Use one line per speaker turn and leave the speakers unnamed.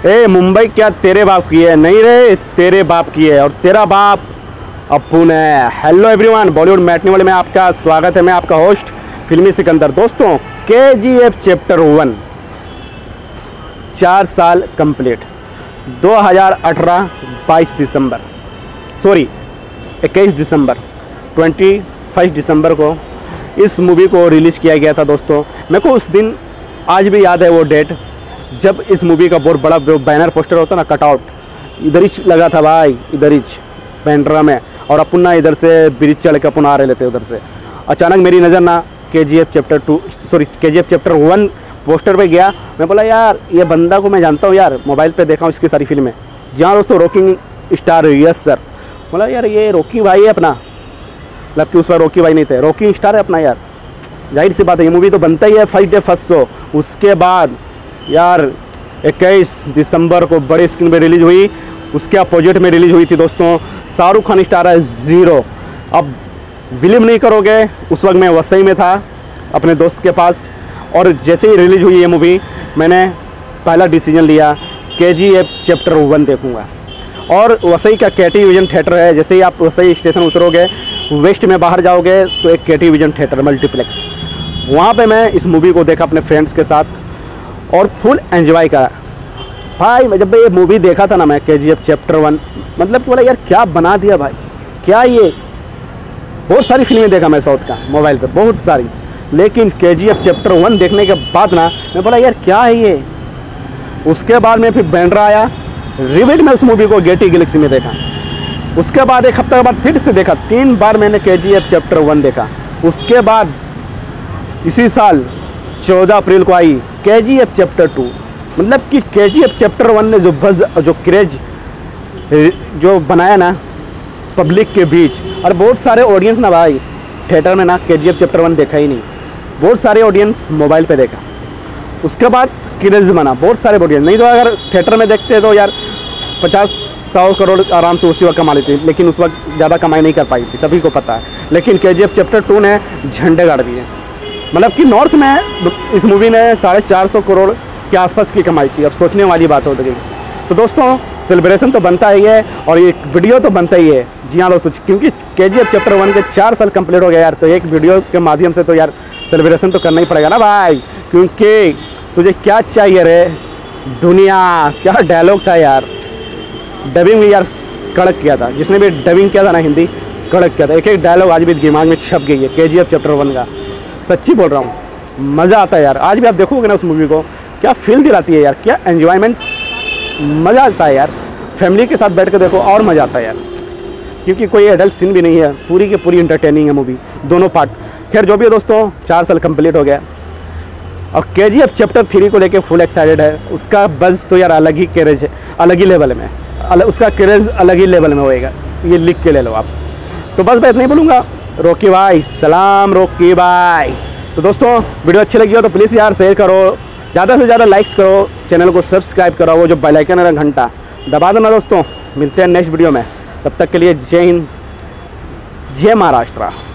ए मुंबई क्या तेरे बाप की है? नहीं रे, तेरे बाप की है, और तेरा बाप अप्पू ने। हेलो एवरीवन, बॉलीवुड मैटनी वाले में आपका स्वागत है। मैं आपका होस्ट फिल्मी सिकंदर। दोस्तों, KGF चैप्टर 1 4 साल कंप्लीट। 2018 22 दिसंबर, सॉरी 21 दिसंबर 21 दिसंबर को इस मूवी को रिलीज़ किया गया था। दोस्तों, मेरे को उस दिन आज भी याद है वो डेट, जब इस मूवी का बहुत बड़ा बैनर पोस्टर होता ना, कटआउट इधर ही लगा था भाई, इधर ही बैंड्रा में, और अपन ना इधर से ब्रिज चढ़ के अपन आ रहे थे उधर से। अचानक मेरी नज़र ना KGF चैप्टर 1 पोस्टर पे गया। मैं बोला यार ये बंदा को मैं जानता हूँ यार, मोबाइल पे देखा हूँ इसकी सारी फिल्में। जहाँ दोस्तों रॉकिंग स्टार, यस सर। बोला यार ये रॉकी भाई है अपना, मतलब कि उस पर रॉकी भाई नहीं थे, रॉकिंग स्टार है अपना यार, जाहिर सी बात है ये मूवी तो बनता ही है। First day first show. उसके बाद यार 21 दिसंबर को बड़े स्क्रीन पे रिलीज हुई, उसके अपोजिट में रिलीज हुई थी दोस्तों। शाहरुख खान स्टार है 0। अब बिलीव नहीं करोगे, उस वक्त मैं वसई में था अपने दोस्त के पास, और जैसे ही रिलीज हुई ये मूवी मैंने पहला डिसीजन लिया KGF चैप्टर 1 देखूंगा। और वसई का KT विजन थिएटर है, जैसे ही आप वसई स्टेशन उतरोगे वेस्ट में बाहर जाओगे तो एक KT विजन थिएटर मल्टीप्लेक्स, वहाँ पे मैं इस मूवी को देखा अपने फ्रेंड्स के साथ और फुल एंजॉय करा भाई। मैं जब ये मूवी देखा था ना, मैं KGF चैप्टर 1, मतलब कि बोला यार क्या बना दिया भाई, क्या ये। बहुत सारी फिल्में देखा मैं साउथ का मोबाइल पे, बहुत सारी, लेकिन KGF चैप्टर 1 देखने के बाद ना मैं बोला यार क्या है ये। उसके बाद में फिर बैंड्रा आया, रिपीट में उस मूवी को गेटी गैलेक्सी में देखा। उसके बाद एक हफ्ते के बाद फिर से देखा, 3 बार मैंने KGF चैप्टर 1 देखा। उसके बाद इसी साल 14 अप्रैल को आई KGF चैप्टर 2। मतलब कि KGF चैप्टर 1 ने जो बज़, जो क्रेज जो बनाया ना पब्लिक के बीच, और बहुत सारे ऑडियंस ना भाई थिएटर में ना KGF चैप्टर 1 देखा ही नहीं, बहुत सारे ऑडियंस मोबाइल पे देखा। उसके बाद क्रेज बना, बहुत सारे ऑडियंस। नहीं तो अगर थिएटर में देखते तो यार 50-100 करोड़ आराम से उसी वक्त कमा लेती, लेकिन उस वक्त ज़्यादा कमाई नहीं कर पाई थी, सभी को पता है। लेकिन KGF चैप्टर 2 ने झंडे गाड़ दिए। मतलब कि नॉर्थ में इस मूवी ने 450 करोड़ के आसपास की कमाई की। अब सोचने वाली बात हो गई। तो दोस्तों, सेलिब्रेशन तो बनता ही है और एक वीडियो तो बनता ही है। जी हाँ दोस्तों, क्योंकि KGF चैप्टर 1 के 4 साल कंप्लीट हो गया यार, तो एक वीडियो के माध्यम से तो यार सेलिब्रेशन तो करना ही पड़ेगा ना भाई। क्योंकि तुझे क्या चाहिए रे दुनिया, क्या डायलॉग था यार। डबिंग भी यार कड़क किया था, जिसने भी डबिंग किया था ना हिंदी, कड़क किया था। एक डायलॉग आज भी दिमाग में छप गई है KGF चैप्टर 1 का, सच्ची बोल रहा हूँ। मज़ा आता है यार, आज भी आप देखोगे ना उस मूवी को, क्या फील दिलाती है यार, क्या एन्जॉयमेंट, मज़ा आता है यार। फैमिली के साथ बैठ के देखो और मज़ा आता है यार, क्योंकि कोई एडल्ट सीन भी नहीं है, पूरी की पूरी इंटरटेनिंग है मूवी, दोनों पार्ट। खैर जो भी है दोस्तों, 4 साल कंप्लीट हो गया और KGF चैप्टर 3 को लेके फुल एक्साइटेड है। उसका बज़ तो यार अलग ही क्रेज है, अलग ही लेवल में, उसका क्रेज अलग ही लेवल में होएगा, ये लिख के ले लो आप। तो बस मैं इतना ही बोलूँगा, रॉकी भाई सलाम, रॉकी भाई। तो दोस्तों, वीडियो अच्छी लगी हो तो प्लीज़ यार शेयर करो, ज़्यादा से ज़्यादा लाइक्स करो, चैनल को सब्सक्राइब करो, वो जो बेल आइकन है घंटा दबा देना दोस्तों। मिलते हैं नेक्स्ट वीडियो में, तब तक के लिए जय हिंद, जय महाराष्ट्र।